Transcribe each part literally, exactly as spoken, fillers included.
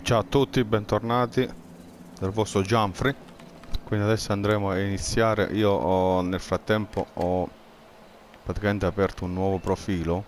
Ciao a tutti, bentornati dal vostro Gianfrey. Quindi adesso andremo a iniziare. Io ho, nel frattempo ho praticamente aperto un nuovo profilo,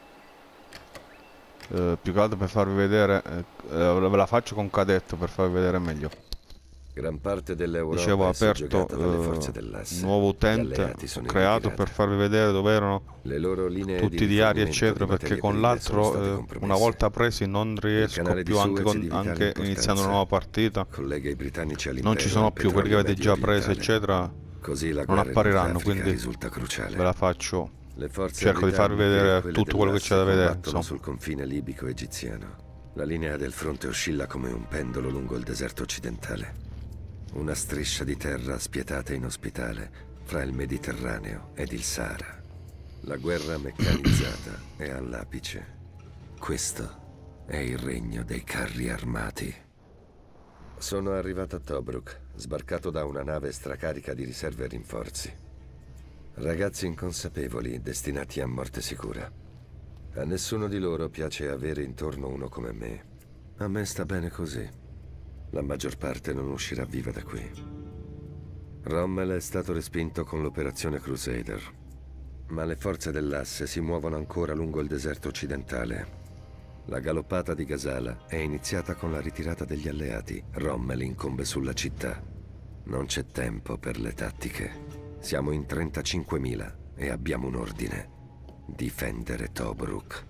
eh, più che altro per farvi vedere, eh, eh, ve la faccio con cadetto per farvi vedere meglio. Gran parte dell'Europa Dicevo, ho è aperto soggiogata dalle forze eh, dell'A S. un nuovo Gli utente, alleati ho sono in creato ritirata. per farvi vedere dove erano Le loro linee tutti i di diari rifornimento eccetera, di perché materie con prime sono l'altro state eh, compromesse. una volta presi non riesco canale più, di anche, Suez è con, di vitale anche importanza. iniziando una nuova partita Collega i britannici non all'impero ci sono e più, il quelli che petrolio avete già preso medio-orientale. eccetera Così la non guerra in appariranno, Nord Africa quindi risulta cruciale. ve la faccio, Le forze cerco di farvi britanniche e vedere quelle tutto quello che dell'A S c'è da vedere, combattono insomma. sul confine libico-egiziano. La linea del fronte oscilla come un pendolo lungo il deserto occidentale. Una striscia di terra spietata e inospitale fra il Mediterraneo ed il Sahara. La guerra meccanizzata è all'apice. Questo è il regno dei carri armati. Sono arrivato a Tobruk, sbarcato da una nave stracarica di riserve e rinforzi. Ragazzi inconsapevoli, destinati a morte sicura. A nessuno di loro piace avere intorno uno come me. A me sta bene così. La maggior parte non uscirà viva da qui. Rommel è stato respinto con l'operazione Crusader, ma le forze dell'Asse si muovono ancora lungo il deserto occidentale. La galoppata di Gazala è iniziata con la ritirata degli alleati. Rommel incombe sulla città. Non c'è tempo per le tattiche. Siamo in trentacinquemila e abbiamo un ordine: difendere Tobruk.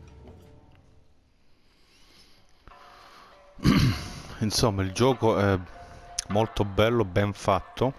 Insomma, il gioco è molto bello, ben fatto.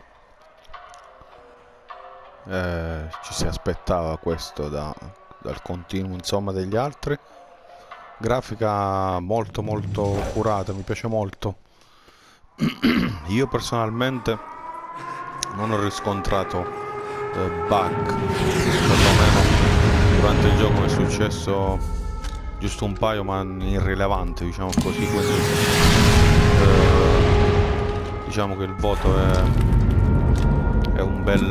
Eh, ci si aspettava questo da, dal continuo, insomma, degli altri. Grafica molto molto curata, mi piace molto. Io personalmente non ho riscontrato eh, bug, perlomeno durante il gioco mi è successo giusto un paio, ma irrilevanti, diciamo così, quindi eh, diciamo che il voto è, è un bel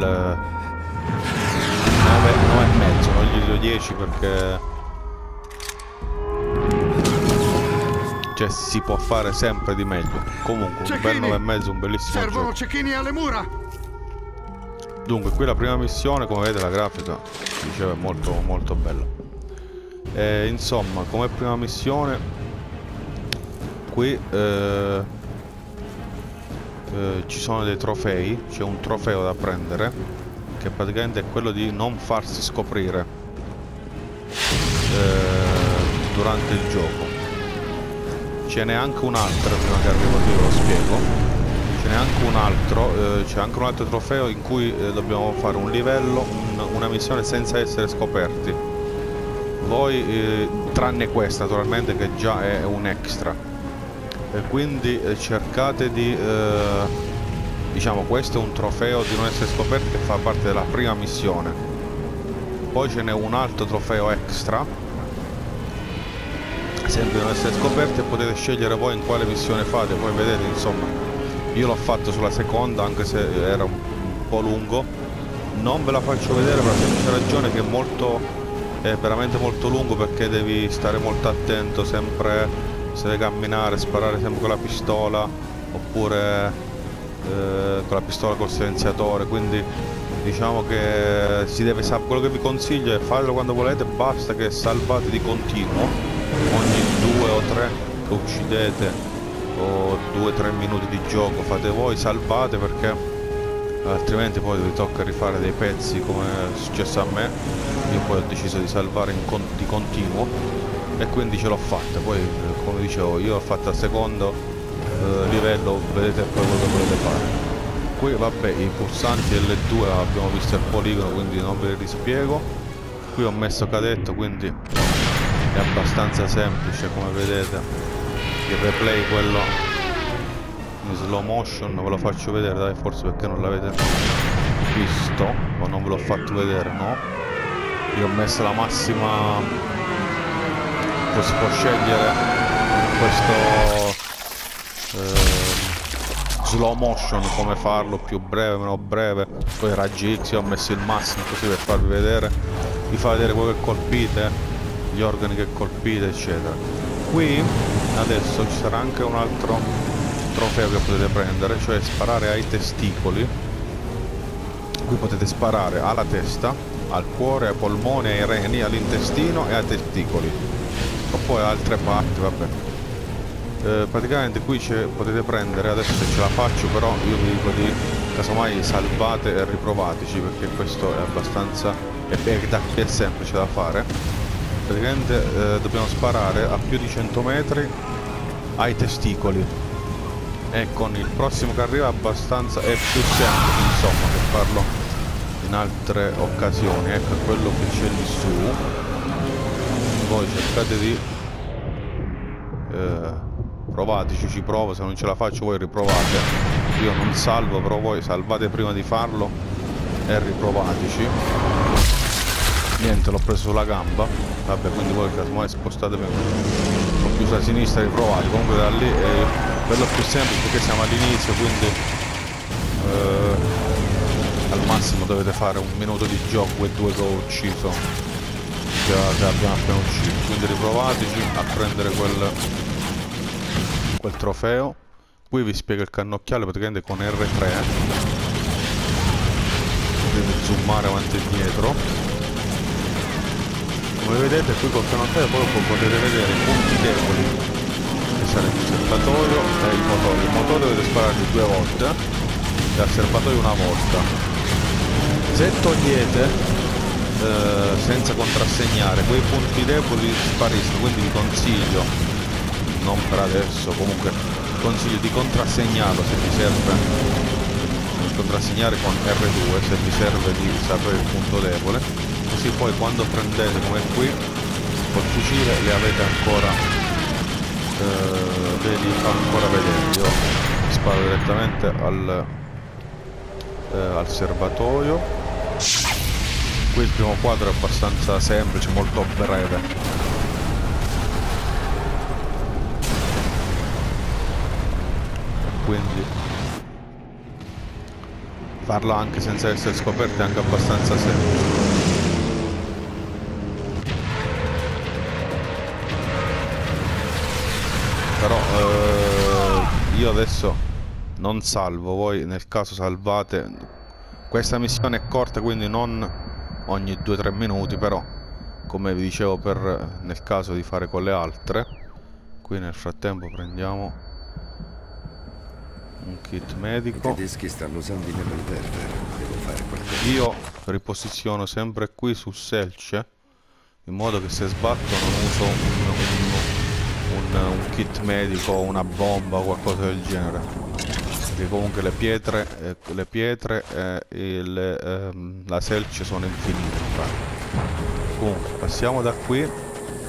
nove e mezzo, non gli do dieci perché cioè si può fare sempre di meglio. Comunque un bel nove e mezzo, un bellissimo servono gioco. cecchini alle mura. Dunque, qui la prima missione, come vedete la grafica dicevo è molto molto bella. E, insomma, come prima missione qui eh, eh, ci sono dei trofei, c'è un trofeo da prendere che praticamente è quello di non farsi scoprire eh, durante il gioco. Ce n'è anche un altro, prima che arrivo io ve lo spiego. Ce n'è anche un altro, eh, c'è anche un altro trofeo in cui eh, dobbiamo fare un livello, un, una missione senza essere scoperti. Voi, eh, tranne questa naturalmente che già è un extra. E quindi eh, cercate di, eh, diciamo, questo è un trofeo di non essere scoperti che fa parte della prima missione. Poi ce n'è un altro trofeo extra, sempre di non essere scoperti, e potete scegliere voi in quale missione fate. Poi vedete, insomma, io l'ho fatto sulla seconda, anche se era un, un po' lungo. Non ve la faccio vedere per la semplice ragione che è molto, è veramente molto lungo, perché devi stare molto attento sempre, se devi camminare, sparare sempre con la pistola, oppure eh, con la pistola col silenziatore. Quindi diciamo che si deve sapere. Quello che vi consiglio è farlo quando volete, basta che salvate di continuo ogni due o tre che uccidete, o due tre minuti di gioco fate voi, salvate, perché altrimenti poi vi tocca rifare dei pezzi come è successo a me. Io poi ho deciso di salvare in con di continuo e quindi ce l'ho fatta. Poi come dicevo io l'ho fatta al secondo eh, livello, vedete poi quello che volete fare. Qui vabbè, i pulsanti L due abbiamo visto il poligono, quindi non ve li rispiego. Qui ho messo cadetto, quindi è abbastanza semplice, come vedete. Il replay, quello in slow motion, ve lo faccio vedere, dai, forse perché non l'avete visto o non ve l'ho fatto vedere, no? Io ho messo la massima, poi si può scegliere questo eh, slow motion, come farlo, più breve, meno breve. Poi raggi X, io ho messo il massimo così per farvi vedere, vi fa vedere quello che colpite, gli organi che colpite eccetera. Qui adesso ci sarà anche un altro trofeo che potete prendere, cioè sparare ai testicoli. Qui potete sparare alla testa, al cuore, ai polmoni, ai reni, all'intestino e ai testicoli, o poi altre parti, vabbè. Eh, praticamente qui potete prendere, adesso se ce la faccio, però io vi dico di casomai salvate e riprovateci, perché questo è abbastanza, è, è, è semplice da fare. Praticamente eh, dobbiamo sparare a più di cento metri ai testicoli, e con il prossimo che arriva abbastanza è più semplice, insomma, che farlo in altre occasioni. Ecco quello che c'è lì su. Voi cercate di eh, provateci, ci provo, se non ce la faccio voi riprovate. Io non salvo, però voi salvate prima di farlo e riprovateci. Niente, l'ho preso sulla gamba. Vabbè, quindi voi casomai spostatevi un po' più sulla sinistra e riprovate. Comunque da lì è quello più semplice, perché siamo all'inizio, quindi eh, al massimo dovete fare un minuto di gioco e due che ho ucciso, che abbiamo appena ucciso. Quindi riprovateci a prendere quel, quel trofeo. Qui vi spiego il cannocchiale, praticamente con R tre potete zoomare avanti e dietro. Come vedete qui col cannocchiale proprio potete vedere i punti deboli, che sarebbe il serbatoio e il motore. Il motore dovete spararli due volte e al serbatoio una volta. Se togliete eh, senza contrassegnare, quei punti deboli spariscono, quindi vi consiglio, non per adesso, comunque consiglio di contrassegnarlo se vi serve, contrassegnare con R due se vi serve di sapere il punto debole, così poi quando prendete come qui col fucile le avete ancora, eh, ve li fa ancora vedere. Io sparo direttamente al, eh, al serbatoio. Qui il primo quadro è abbastanza semplice, molto breve. Quindi farlo anche senza essere scoperti è anche abbastanza semplice. Però eh, io adesso non salvo, voi nel caso salvate. Questa missione è corta, quindi non ogni due tre minuti, però come vi dicevo, per nel caso di fare con le altre. Qui nel frattempo prendiamo un kit medico. I tedeschi stanno usando i revolver. Devo fare qualcosa. Io riposiziono sempre qui su selce, in modo che se sbatto non uso un, un, un, un kit medico o una bomba o qualcosa del genere, perché comunque le pietre, eh, le pietre e le, ehm, la selce sono infinite. Comunque passiamo da qui.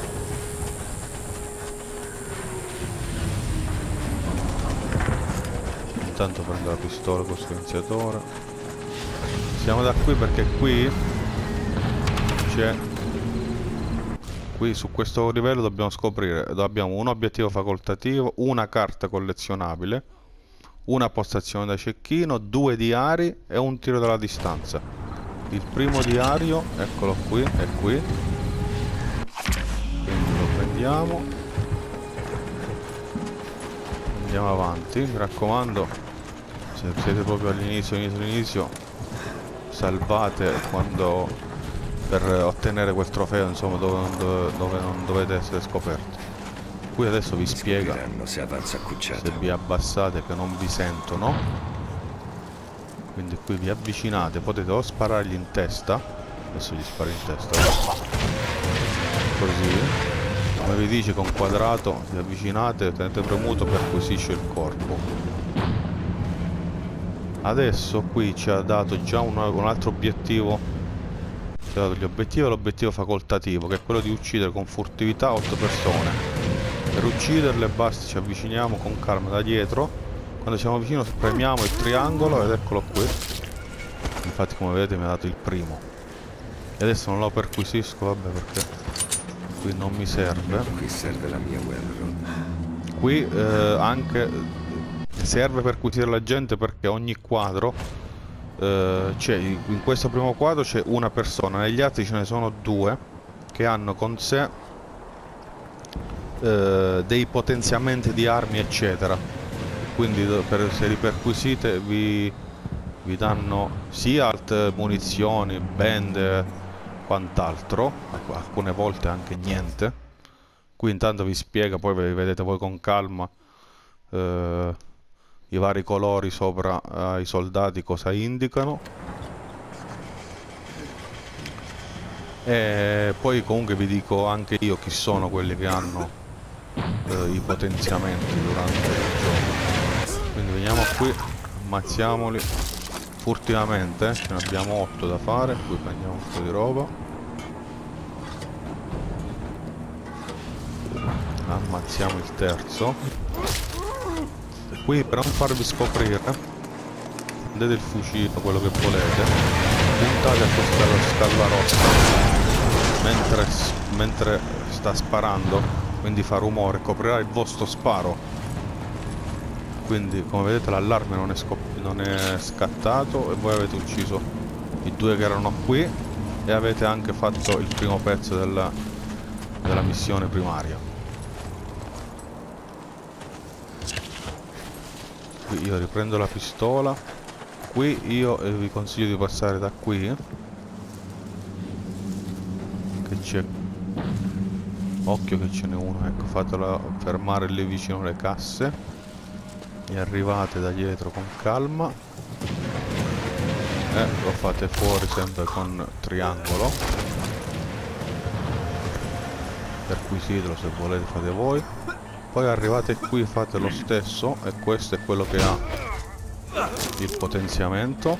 Intanto prendo la pistola con silenziatore. Siamo da qui perché qui c'è, qui su questo livello dobbiamo scoprire, abbiamo un obiettivo facoltativo, una carta collezionabile, una postazione da cecchino, due diari e un tiro dalla distanza. Il primo diario, eccolo qui, è qui, quindi lo prendiamo, andiamo avanti. Mi raccomando, se siete proprio all'inizio, all'inizio, all'inizio, salvate quando, per ottenere quel trofeo, insomma, dove, dove, dove non dovete essere scoperti. Qui adesso vi spiega, se avanza accucciato. Se vi abbassate che non vi sentono, quindi qui vi avvicinate, potete o sparargli in testa, adesso gli sparo in testa, così, come vi dice con quadrato, vi avvicinate, tenete premuto, perquisisce il corpo. Adesso qui ci ha dato già un, un altro obiettivo, ci ha dato gli obiettivi e l'obiettivo facoltativo, che è quello di uccidere con furtività otto persone. Per ucciderle basta, ci avviciniamo con calma da dietro, quando siamo vicino premiamo il triangolo ed eccolo qui. Infatti come vedete mi ha dato il primo. E adesso non lo perquisisco, vabbè, perché qui non mi serve. Qui serve la mia Wellroad. Qui eh, anche serve per acquisire la gente, perché ogni quadro eh, c'è, in questo primo quadro c'è una persona, negli altri ce ne sono due che hanno con sé eh, dei potenziamenti di armi eccetera, quindi per, se li perquisite vi, vi danno sia altre munizioni, bende, quant'altro, alcune volte anche niente. Qui intanto vi spiega, poi vi vedete voi con calma eh, i vari colori sopra ai soldati cosa indicano. E poi comunque vi dico anche io chi sono quelli che hanno eh, i potenziamenti durante il gioco. Quindi veniamo qui, ammazziamoli furtivamente, ce ne abbiamo otto da fare, qui prendiamo un po' di roba, ammazziamo il terzo. Qui per non farvi scoprire prendete il fucile, quello che volete, puntate a questa scatola rossa mentre, mentre sta sparando, quindi fa rumore, coprirà il vostro sparo. Quindi come vedete l'allarme non, non è scattato e voi avete ucciso i due che erano qui e avete anche fatto il primo pezzo della, della missione primaria. Qui io riprendo la pistola. Qui io eh, vi consiglio di passare da qui, che c'è, occhio che ce n'è uno, ecco, fatelo fermare lì vicino alle casse e arrivate da dietro con calma e lo fate fuori sempre con triangolo, perquisitelo se volete, fate voi. Poi arrivate qui, fate lo stesso e questo è quello che ha il potenziamento.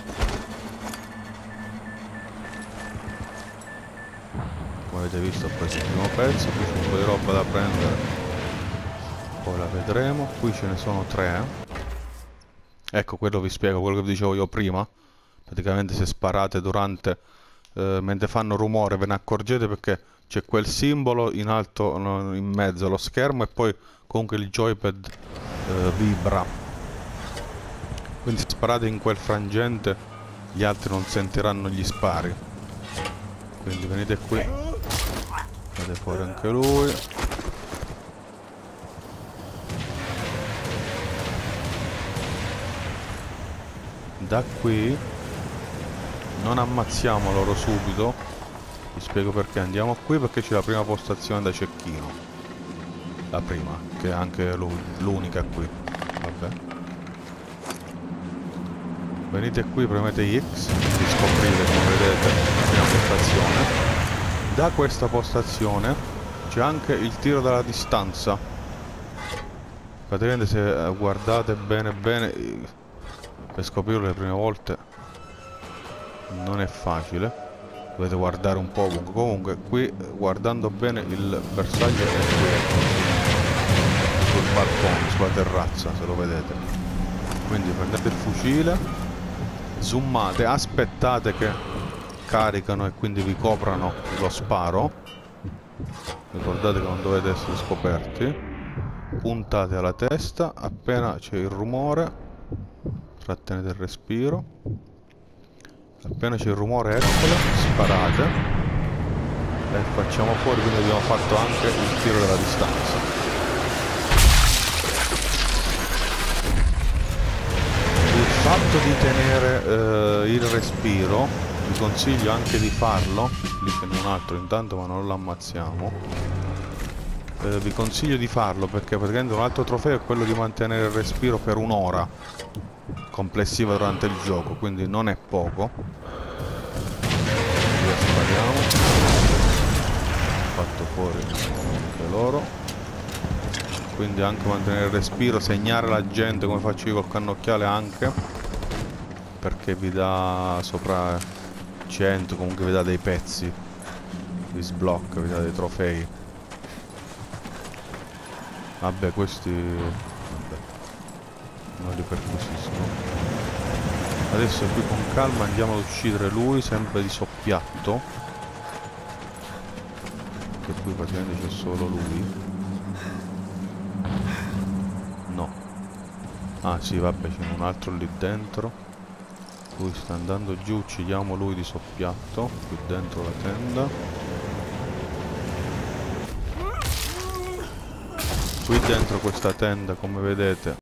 Come avete visto ho preso il primo pezzo, qui c'è un po' di roba da prendere, poi la vedremo. Qui ce ne sono tre. Ecco, quello vi spiego, quello che vi dicevo io prima. Praticamente se sparate durante eh, mentre fanno rumore ve ne accorgete perché c'è quel simbolo in alto in mezzo allo schermo e poi comunque il joypad eh, vibra. Quindi se sparate in quel frangente gli altri non sentiranno gli spari. Quindi venite qui, fate fuori anche lui. Da qui non ammazziamo loro subito, vi spiego perché. Andiamo qui perché c'è la prima postazione da cecchino, la prima, che è anche l'unica qui. Vabbè. Venite qui, premete X, vi scoprite come vedete la prima postazione. Da questa postazione c'è anche il tiro dalla distanza. Praticamente se guardate bene bene, per scoprirlo le prime volte non è facile, dovete guardare un po' ovunque. Comunque qui guardando bene il bersaglio è qui, sul balcone, sulla terrazza, se lo vedete. Quindi prendete il fucile, zoomate, aspettate che caricano e quindi vi coprano lo sparo. Ricordate che non dovete essere scoperti. Puntate alla testa, appena c'è il rumore trattenete il respiro, appena c'è il rumore eccolo, sparate e facciamo fuori. Quindi abbiamo fatto anche il tiro della distanza. Il fatto di tenere eh, il respiro vi consiglio anche di farlo. Lì ce n'è un altro intanto ma non lo ammazziamo. Eh, vi consiglio di farlo perché praticamente un altro trofeo è quello di mantenere il respiro per un'ora complessiva durante il gioco, quindi non è poco. Via, spariamo. Ho fatto fuori anche loro. Quindi anche mantenere il respiro, segnare la gente come faccio io col cannocchiale anche, perché vi dà sopra cento, comunque vi dà dei pezzi, vi sblocca, vi dà dei trofei. Vabbè, questi vabbè, non li perquisisco. Adesso qui con calma andiamo ad uccidere lui, sempre di soppiatto, che qui praticamente c'è solo lui. No. Ah sì, vabbè, c'è un altro lì dentro. Lui sta andando giù, uccidiamo lui di soppiatto, qui dentro la tenda. qui dentro questa tenda, come vedete,